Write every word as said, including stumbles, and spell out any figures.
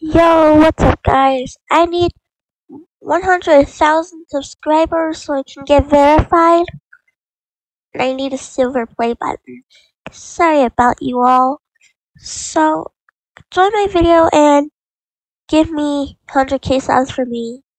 Yo, what's up, guys? I need one hundred thousand subscribers so I can get verified, and I need a silver play button. Sorry about you all. So, join my video and give me one hundred K subs for me.